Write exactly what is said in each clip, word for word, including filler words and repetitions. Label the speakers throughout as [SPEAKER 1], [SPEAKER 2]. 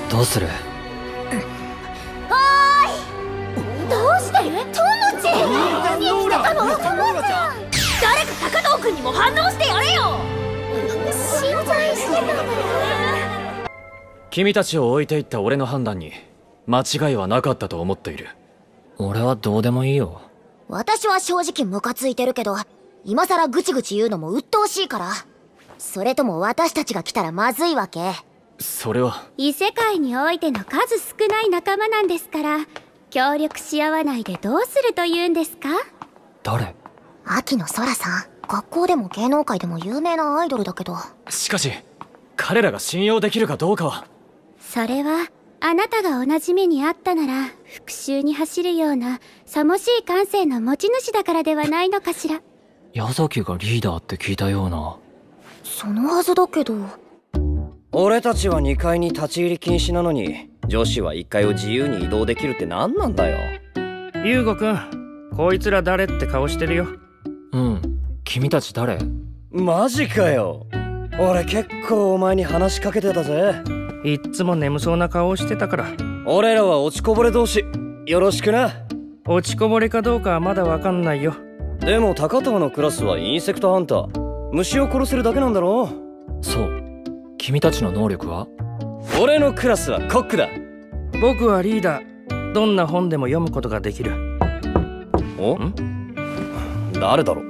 [SPEAKER 1] どうする？
[SPEAKER 2] おーい、どうして？トモチ生きてたの？トモちゃん、誰か高藤君にも反応してやれよ。心配してたんだよ。
[SPEAKER 1] 君たちを置いていった俺の判断に間違いはなかったと思っている。俺はどうでもいいよ。
[SPEAKER 2] 私は正直ムカついてるけど、今さらぐちぐち言うのも鬱陶しいから。それとも私たちが来たらまずいわけ？
[SPEAKER 1] それは
[SPEAKER 3] 異世界においての数少ない仲間なんですから、協力し合わないでどうするというんですか？
[SPEAKER 1] 誰？
[SPEAKER 2] 秋野空さん。学校でも芸能界でも有名なアイドルだけど。
[SPEAKER 1] しかし彼らが信用できるかどうかは。
[SPEAKER 3] それはあなたが同じ目にあったなら復讐に走るようなさもしい感性の持ち主だからではないのかしら。
[SPEAKER 1] 矢崎がリーダーって聞いたような。
[SPEAKER 2] そのはずだけど。
[SPEAKER 4] 俺たちはにかいに立ち入り禁止なのに、女子はいっかいを自由に移動できるって何なんだよ。
[SPEAKER 5] 優吾くん、こいつら誰って顔してるよ。
[SPEAKER 1] うん、君たち誰？
[SPEAKER 4] マジかよ。俺結構お前に話しかけてたぜ。
[SPEAKER 5] いっつも眠そうな顔してたから。
[SPEAKER 4] 俺らは落ちこぼれ同士、よろしくな。
[SPEAKER 5] 落ちこぼれかどうかはまだわかんないよ。
[SPEAKER 4] でも高藤のクラスはインセクトハンター。虫を殺せるだけなんだろ？
[SPEAKER 1] そう。君たちの能力は？
[SPEAKER 4] 俺のクラスはコックだ。
[SPEAKER 5] 僕はリーダー。どんな本でも読むことができる。
[SPEAKER 4] お？ん？誰だろう？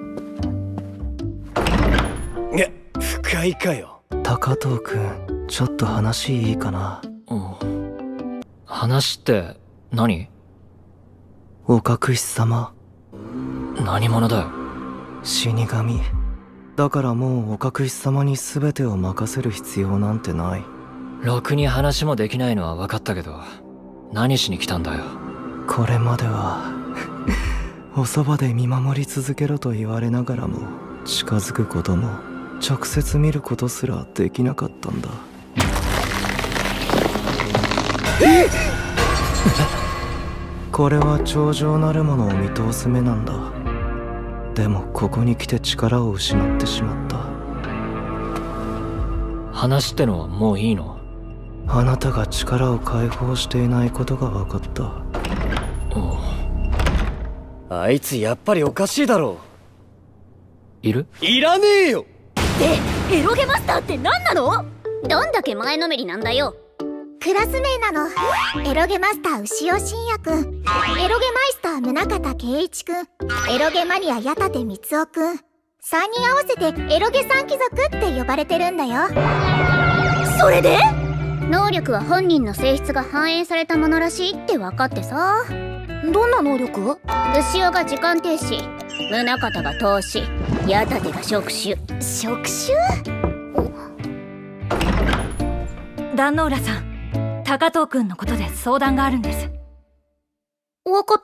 [SPEAKER 4] いや、深いかよ。
[SPEAKER 6] 高藤くん、ちょっと話いいかな？
[SPEAKER 1] うん。話って何？
[SPEAKER 6] お隠し様。
[SPEAKER 1] 何者だよ？
[SPEAKER 6] 死神。だからもうお隠し様に全てを任せる必要なんてない。
[SPEAKER 1] ろくに話もできないのは分かったけど、何しに来たんだよ。
[SPEAKER 6] これまではおそばで見守り続けろと言われながらも、近づくことも直接見ることすらできなかったんだ。これは頂上なるものを見通す目なんだ。でもここに来て力を失ってしまった。
[SPEAKER 1] 話ってのはもういいの？
[SPEAKER 6] あなたが力を解放していないことが分かった。
[SPEAKER 4] あいつやっぱりおかしいだろ
[SPEAKER 1] う。いる？
[SPEAKER 4] いらねえよ。
[SPEAKER 2] で、エロゲマスターって何なの？
[SPEAKER 3] どんだけ前のめりなんだよ。
[SPEAKER 2] クラス名なの。エロゲマスター牛尾信也くん、エロゲマイスター宗像圭一くん、エロゲマニア矢立光雄くん、さんにん合わせてエロゲ三貴族って呼ばれてるんだよ。それで？
[SPEAKER 3] 能力は本人の性質が反映されたものらしいって分かってさ。
[SPEAKER 2] どんな能力？
[SPEAKER 3] 牛尾が時間停止、宗像が投資、矢立が触手。
[SPEAKER 2] 触手？
[SPEAKER 7] 壇ノ浦さん、高藤くんのことで相談があるんです。
[SPEAKER 2] わかった。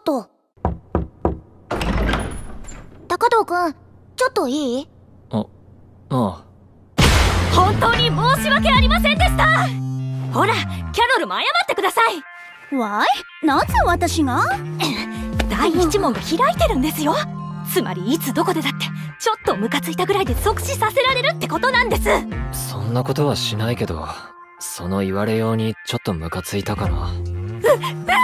[SPEAKER 2] 高藤くん、ちょっといい？
[SPEAKER 1] あ、ああ。
[SPEAKER 7] 本当に申し訳ありませんでした。ほら、キャロルも謝ってください。
[SPEAKER 2] わい？なぜ私が？
[SPEAKER 7] 第一問が開いてるんですよ。つまりいつどこでだってちょっとムカついたぐらいで即死させられるってことなんです。
[SPEAKER 1] そんなことはしないけど、その言われようにちょっとムカついたかな。
[SPEAKER 7] う、う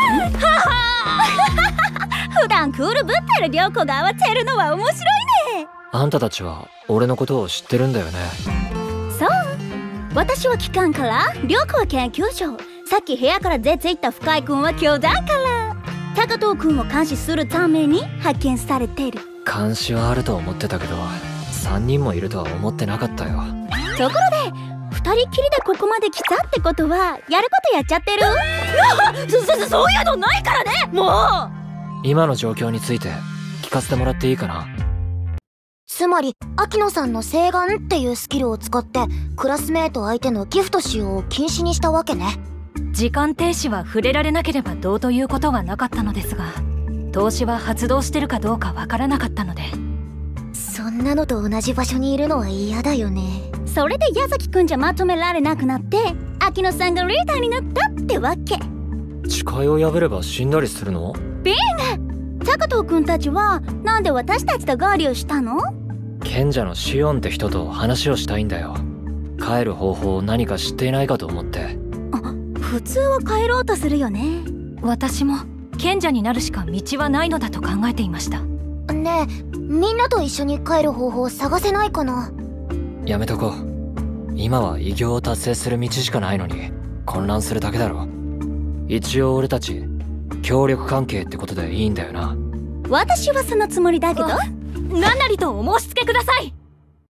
[SPEAKER 7] 普段クールぶってる涼子が慌てるのは面白いね。
[SPEAKER 1] あんたたちは俺のことを知ってるんだよね。
[SPEAKER 3] そう、私は機関から涼子は研究所、さっき部屋から出て行った深井君は教団から高藤君を監視するために派遣されている。
[SPEAKER 1] 監視はあると思ってたけど、さんにんもいるとは思ってなかったよ。
[SPEAKER 3] ところで二人きりでここまで来たってことはやることやっちゃってる？
[SPEAKER 7] そ、そ、そういうのないからね、もう。
[SPEAKER 1] 今の状況について聞かせてもらっていいかな？
[SPEAKER 2] つまり秋野さんの聖眼っていうスキルを使ってクラスメート相手のギフト使用を禁止にしたわけね。
[SPEAKER 7] 時間停止は触れられなければどうということはなかったのですが、投資は発動してるかどうかわからなかったので。
[SPEAKER 2] そんなのと同じ場所にいるのは嫌だよね。
[SPEAKER 3] それで矢崎くんじゃまとめられなくなって秋野さんがリーダーになったってわけ。
[SPEAKER 1] 誓いを破れば死んだりするの？
[SPEAKER 3] ビング、高藤くんたちはなんで私たちと合流したの？
[SPEAKER 1] 賢者のシオンって人と話をしたいんだよ。帰る方法を何か知っていないかと思って。
[SPEAKER 3] あ、 普通は帰ろうとするよね。
[SPEAKER 7] 私も賢者になるしか道はないのだと考えていました。
[SPEAKER 2] ねえ、みんなと一緒に帰る方法を探せないかな。
[SPEAKER 1] やめとこう。今は偉業を達成する道しかないのに混乱するだけだろ。一応俺たち協力関係ってことでいいんだよな。
[SPEAKER 3] 私はそのつもりだけど。
[SPEAKER 7] 何なりとお申し付けください。